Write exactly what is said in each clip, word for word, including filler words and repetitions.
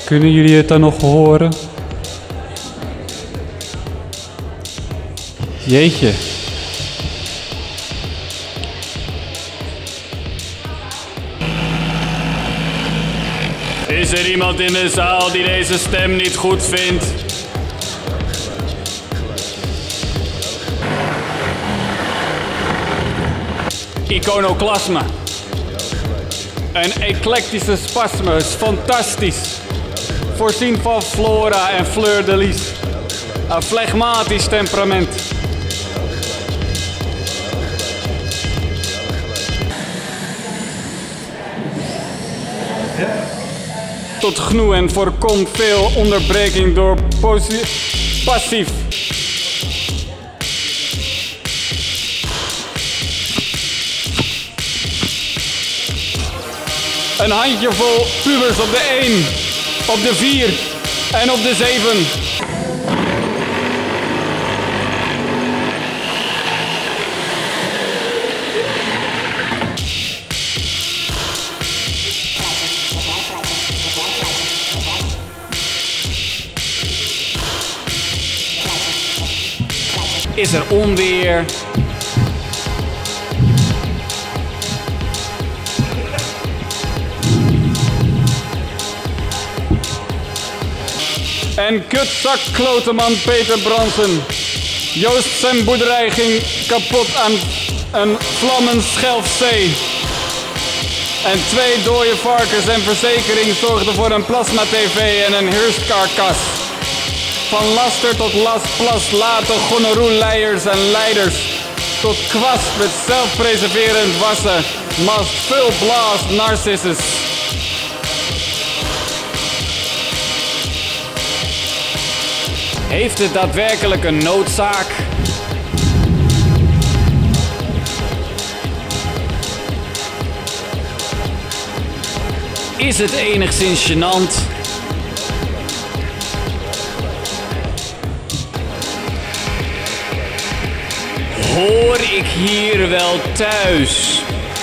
Kunnen jullie het dan nog horen? Jeetje. Is er iemand in de zaal die deze stem niet goed vindt? Iconoclasme. Een eclectische spasme is fantastisch. Voorzien van flora en fleur de lis. Een flegmatisch temperament. Tot genoe en voorkomt veel onderbreking door passief. Een handjevol pubers op de één, op de vier en op de zeven. Is er onweer? En kutzak kloteman Peter Bransen. Joost zijn boerderij ging kapot aan een vlammend Schelfzee. En twee dode varkens en verzekering zorgden voor een plasma-tv en een hearstkarkas. Van laster tot lastplas laten gonorroe-leiers en leiders. Tot kwast met zelfpreserverend wassen. Must full blast narcissus. Heeft het daadwerkelijk een noodzaak? Is het enigszins gênant? Hoor ik hier wel thuis?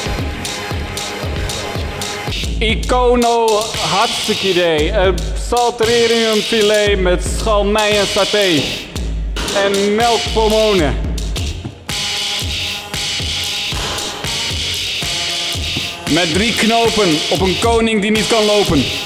Icono hartstikke idee. Een salteriumfilet met schalmei en saté. En melkpomonen. Met drie knopen op een koning die niet kan lopen.